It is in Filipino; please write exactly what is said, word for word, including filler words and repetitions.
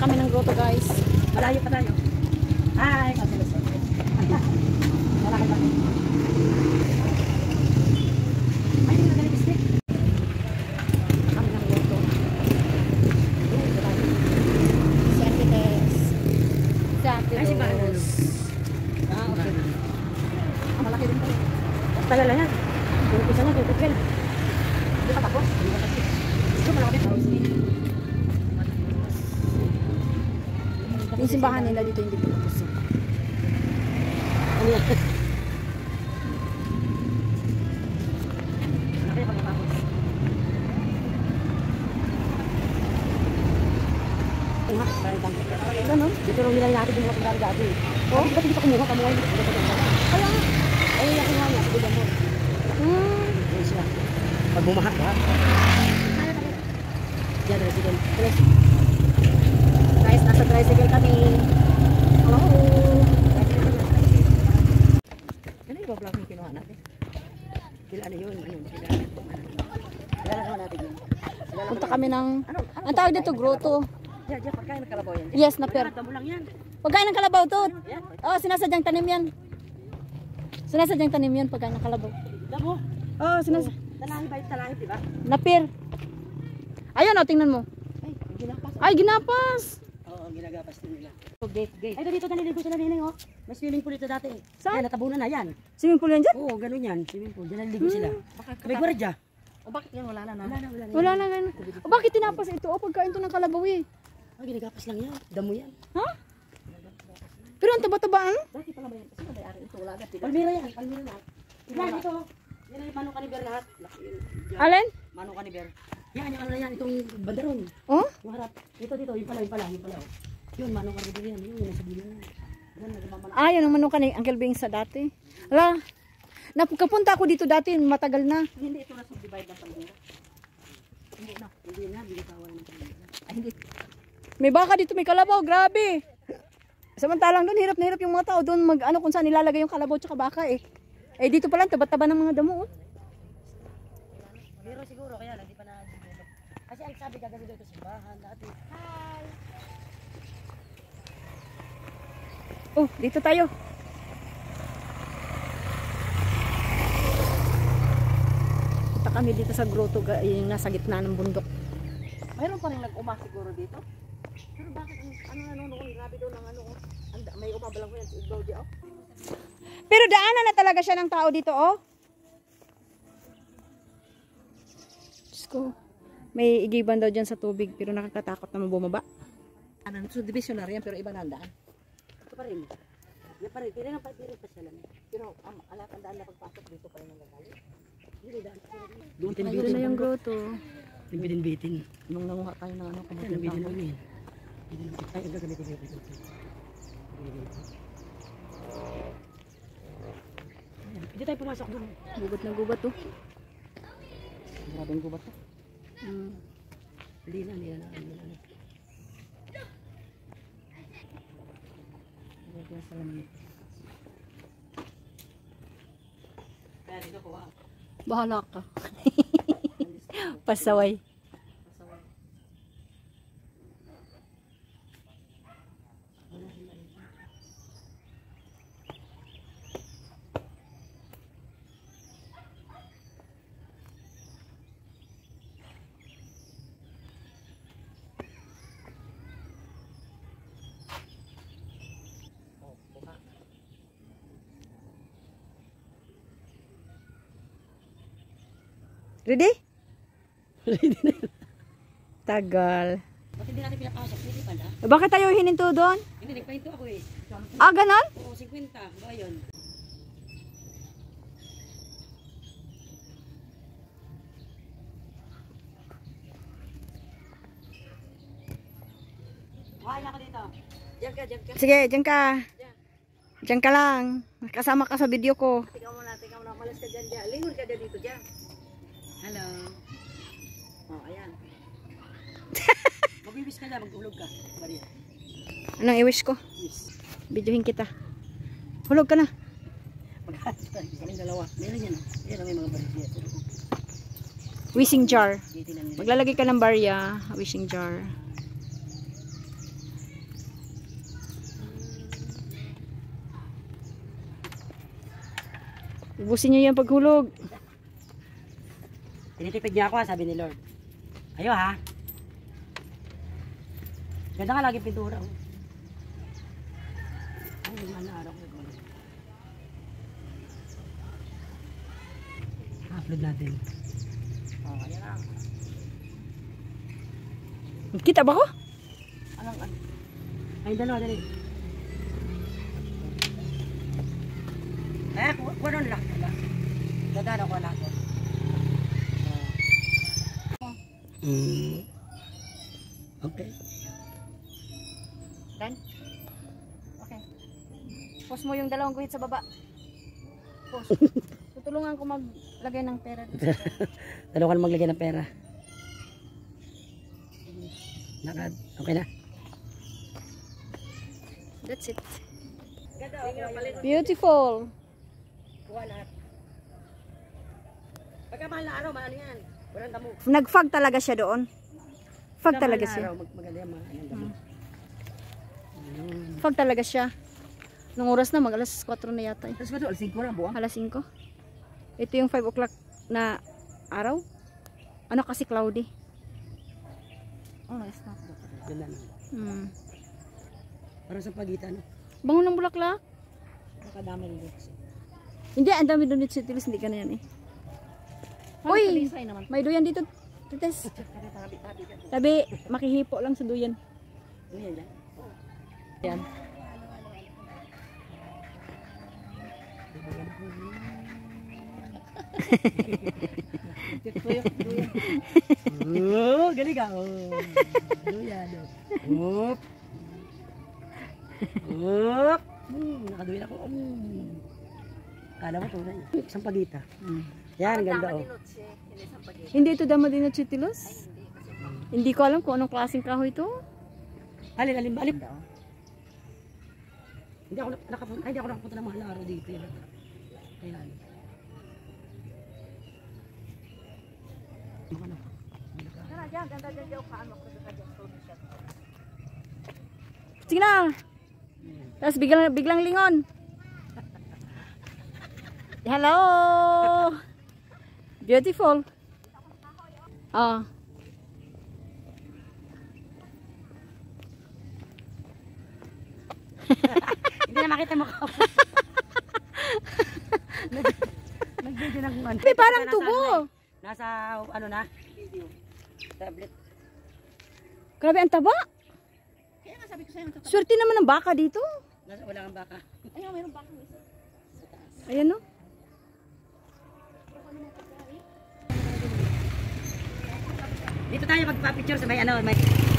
kami ng grotto, guys. Malayo pa tayo. Ay, kabilis. Malaki pa. Ay, hindi na galing stick. Kami ng grotto. Santites. Santites. Ay, si Bahala. Ah, okay. Ah, malaki din pa rin. Tagal na yan. Yung isa na, yung twelve. Hindi pa tapos. Ito, malaki din. Yung simbahan nila dito hindi pinapos. Ano yan? Malaki pa tapos. Nga, parang tangkot. Ganon? Dito rin nila natin yung mga dati. Oh? Ba't hindi pa kumuha? Kamuha yung kaya nga. Ay, yung kumuha niya. Sige mo. Hmm. Ayun sila. Pag bumahak ka. Diyan, tricycle. Guys, nasa tricycle kami. Hello. Ano yung vlog yung kinuha natin? Sila ano yun? Ano? Sila ano natin yun? Punta kami ng, ang tawag dito, grotto. Diyan, diyan, pagkain ng kalabaw yan. Yes, na per. Tamo lang yan. Pagkain ng kalabaw to. Yan. Oh, sinasadyang tanim yan. Sinasadyang tanim yan, pagkain ng kalabaw. Damo. Oh, sinas... Talahi ba yung talahi, diba? Napir. Ayun, oh, tingnan mo. Ay, ginapas. Ay, ginapas. Oo, ginagapas din nila. So, gate, gate. Ay, dito naliligo sila nining, oh. May swimming pool dito dati. Saan? Yan, natabunan na yan. Swimming pool yan dyan? Oo, ganun yan. Swimming pool. Diyan naliligo sila. May gwaradya. O bakit yan? Wala na na. Wala na, wala na. Wala na nga. O bakit tinapas ito? O pagkain to ng kalabaw eh. Ah, ginagapas lang yan. Damo yan. Ha? Pero ang taba-tabaan? Dati pala ba yan? Kasi may-ari ito, wala agad. Palmira yan, palmira lahat. Yan, ito. Yan ang manong kaniber lahat. Alin? Manong kaniber. Yan, yung ano na yan, itong bandaron. Oh? Yung harap. Ito, dito, yung pala, yung pala, yung pala. oh. Yun, manong kaniber yan. Yun, yung nasa dulo na. Yan, nagmamana. Ah, yun ang manuka ni Uncle Bing sa dati. Ala, napupunta ako dito dati, matagal na. Hindi, ito na subdivide ng palmira. Hindi na, hindi na, binitawan ng palmira. Ay, hindi. May baka dito, may kalabaw, grabe. Samantalang doon, hirap na hirap yung mga tao doon mag ano kung saan nilalagay yung kalabaw tsaka baka eh. Eh dito pala, taba-taba ng mga damo. Oh. Pero siguro, kaya lang, di pa na. Kasi ang sabi gagawin dito simbahan dati. Hi! Oh, dito tayo. Punta kami dito sa grotto, yung nasa gitna ng bundok. Mayroon pa rin nag-uma siguro dito. Pero bakit ang ano ano noon grabe doon ng ano oh. Ang- may umabalang ko yan sa Igbaw di oh. Pero daanan na talaga siya ng tao dito, oh. Diyos ko. May igiban daw dyan sa tubig, pero nakakatakot naman bumaba. Ano, so divisionary yan pero iba na ang daan. Ito pa rin. Yan pa rin, hindi na pa rin pa sila. Pero ang um, alat ang daan na pagpasok dito pa rin ang gagali. Hindi daan. Doon tin Ayun na yung grotto. bitin-bitin. Nung nanguha tayo ng ano, kumutin bitin ulit. Ay, ito ganito ganito. Hindi tayo pumasok doon. Gubat na gubat, oh. Maraming gubat to. Mm. Hindi na, hindi na, hindi na. Kaya dito ko ah. Bahala ka. Pasaway. Ready? Ready na yun. Tagal. Bakit hindi natin pinapasok? Hindi pa na. Bakit tayo hininto doon? Hindi, nagpahinto ako eh. Ah, ganon? Oo, fifty. Ba yun? Kaya ako dito. Diyan ka, diyan ka. Sige, dyan ka. Dyan ka lang. Kasama ka sa video ko. Tingnan mo na, tingnan mo na. Malas ka dyan, dyan. Lingon ka dyan dito, dyan. Hello. Oh, ayan. Mag-wish ka dyan, mag-ulog ka. Maria. Anong i-wish ko? Yes. Videohin kita. Hulog ka na. Mag-wish ka. Kaming dalawa. Meron yan. Meron may mga barya. Wishing jar. Dito na nila. Maglalagay ka ng barya. Wishing jar. Ubusin niyo yan paghulog. Tinitipid niya ako ha, sabi ni Lord. Ayo ha. Ganda nga lagi pintura. Oh. Ay, mana araw ko. Upload natin. Oh, ayan lang. Kita ba ko? Anong ano? Ay, dalawa, dali. Eh, kuha nun lang. Dadaan ako na ako. Mm. Okay. Done? Okay. Post mo yung dalawang guhit sa baba. Post. Tutulungan ko maglagay ng pera dito. Tulungan maglagay ng pera. Nakad. Okay na. That's it. Beautiful. Kuha lahat. Pagka mahal na araw, mahal yan. Walang damo. Nag-fog talaga siya doon. Fog Pagka talaga mahal na siya. araw, mag- maganda yan, mahal yung damo. Fog talaga siya. Nung oras na, mag alas kwatro na yata eh. Tapos ba ito, alas singko na buwan? Alas singko. Ito yung five o'clock na araw. Ano kasi cloudy. Oh, nice na. Ganda na. Hmm. Para sa pagitan. Bango ng bulaklak. Nakadami rin dito. Hindi, ang dami doon dito sa Tilis. Hindi ka na yan eh. Uy! May duyan dito. Tites. Tabi, makihipo lang sa duyan. Yan yan. Yan. Oh, galing ka. Oh. Duyan. Oop. Oop. Hmm, nakaduyan ako. Hmm. Kala mo tunay. Isang pagita. Hmm. Yan, ganda oh. Hindi ito dama din na Tilos? Hindi ko alam kung anong klaseng kahoy ito. Alin, alin, alin. Hindi ako nakapunta, hindi ako nakapunta ng mga laro dito. Yan. Ayan. Sige na. Tapos biglang, biglang lingon. Hello. Beautiful. Oh. Hindi na makita mo ka. Nag-video na kung ano. May parang tubo. Nasa ano na? Video. Tablet. Grabe ang taba. Kaya nga sabi ko sa'yo. Swerte naman ng baka dito. Nasa wala kang baka. Ayun, mayroong baka. Ayan no. Dito tayo magpa-picture sa may ano, may